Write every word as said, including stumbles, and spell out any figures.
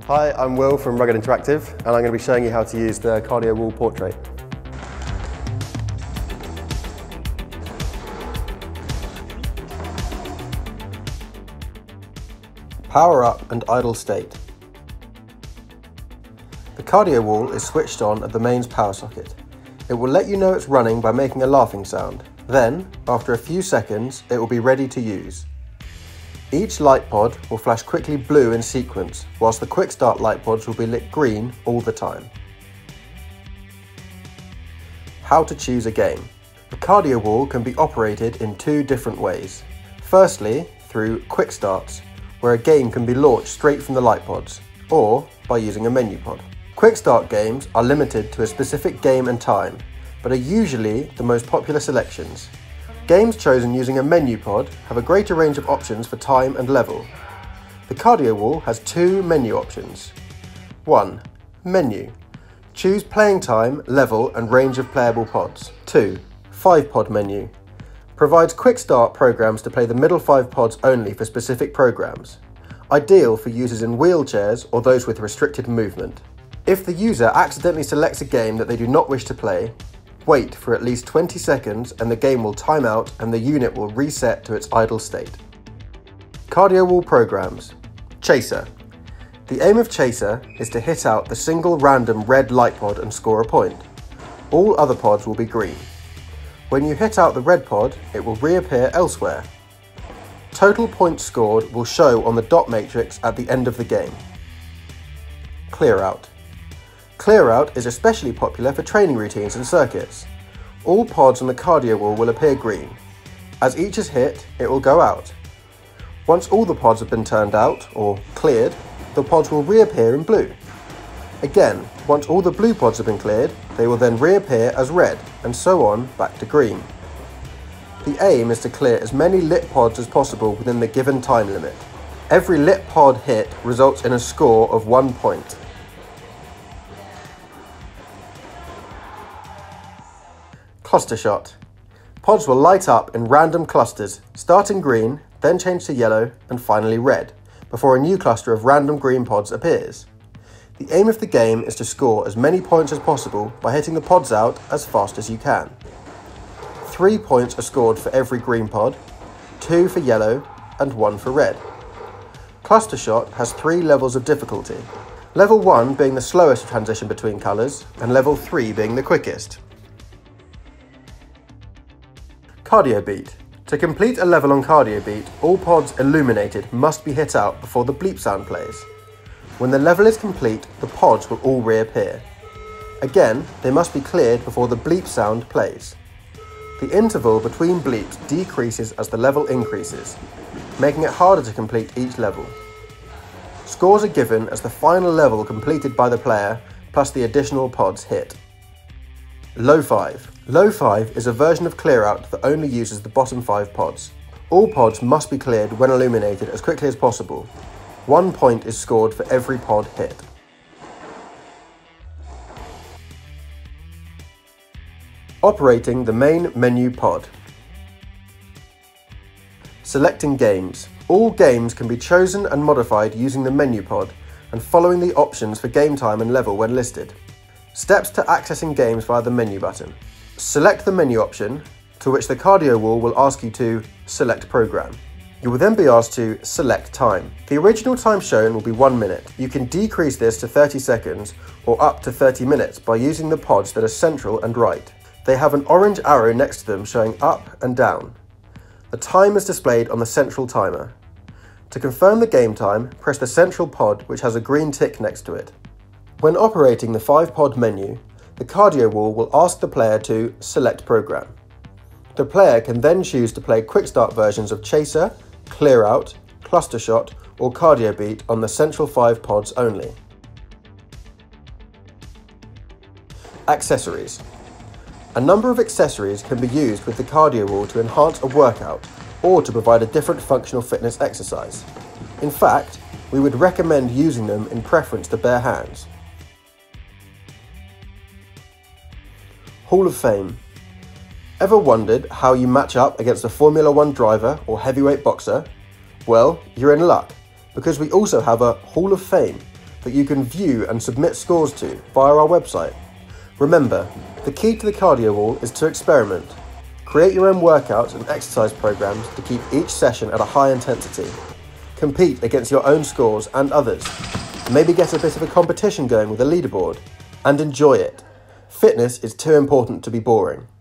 Hi, I'm Will from Rugged Interactive, and I'm going to be showing you how to use the Cardiowall Portrait. Power up and idle state. The Cardiowall is switched on at the mains power socket. It will let you know it's running by making a laughing sound. Then, after a few seconds, it will be ready to use. Each light pod will flash quickly blue in sequence, whilst the quick start light pods will be lit green all the time. How to choose a game. The Cardiowall can be operated in two different ways. Firstly, through quick starts, where a game can be launched straight from the light pods, or by using a menu pod. Quick start games are limited to a specific game and time, but are usually the most popular selections. Games chosen using a menu pod have a greater range of options for time and level. The Cardiowall has two menu options. one. Menu. Choose playing time, level and range of playable pods. two. five pod menu. Provides quick start programs to play the middle five pods only for specific programs. Ideal for users in wheelchairs or those with restricted movement. If the user accidentally selects a game that they do not wish to play, wait for at least twenty seconds and the game will time out and the unit will reset to its idle state. Cardiowall programs. Chaser. The aim of Chaser is to hit out the single random red light pod and score a point. All other pods will be green. When you hit out the red pod, it will reappear elsewhere. Total points scored will show on the dot matrix at the end of the game. Clear out. Clear out is especially popular for training routines and circuits. All pods on the Cardiowall will appear green. As each is hit, it will go out. Once all the pods have been turned out, or cleared, the pods will reappear in blue. Again, once all the blue pods have been cleared, they will then reappear as red, and so on back to green. The aim is to clear as many lit pods as possible within the given time limit. Every lit pod hit results in a score of one point. Cluster shot. Pods will light up in random clusters, starting green, then change to yellow, and finally red, before a new cluster of random green pods appears. The aim of the game is to score as many points as possible by hitting the pods out as fast as you can. Three points are scored for every green pod, two for yellow, and one for red. Cluster shot has three levels of difficulty, level one being the slowest transition between colours, and level three being the quickest. Cardio beat. To complete a level on Cardio beat, all pods illuminated must be hit out before the bleep sound plays. When the level is complete, the pods will all reappear. Again, they must be cleared before the bleep sound plays. The interval between bleeps decreases as the level increases, making it harder to complete each level. Scores are given as the final level completed by the player, plus the additional pods hit. Low five. Low five is a version of clear out that only uses the bottom five pods. All pods must be cleared when illuminated as quickly as possible. One point is scored for every pod hit. Operating the main menu pod. Selecting games. All games can be chosen and modified using the menu pod and following the options for game time and level when listed. Steps to accessing games via the menu button. Select the menu option, to which the Cardiowall will ask you to select program. You will then be asked to select time. The original time shown will be one minute. You can decrease this to thirty seconds or up to thirty minutes by using the pods that are central and right. They have an orange arrow next to them showing up and down. The time is displayed on the central timer. To confirm the game time, press the central pod which has a green tick next to it. When operating the five pod menu, the Cardiowall will ask the player to select program. The player can then choose to play quick start versions of Chaser, Clear Out, Cluster Shot or Cardio Beat on the central five pods only. Accessories. A number of accessories can be used with the Cardiowall to enhance a workout or to provide a different functional fitness exercise. In fact, we would recommend using them in preference to bare hands. Hall of Fame. Ever wondered how you match up against a Formula One driver or heavyweight boxer? Well, you're in luck, because we also have a Hall of Fame that you can view and submit scores to via our website. Remember, the key to the Cardiowall is to experiment. Create your own workouts and exercise programs to keep each session at a high intensity. Compete against your own scores and others. Maybe get a bit of a competition going with a leaderboard. And enjoy it. Fitness is too important to be boring.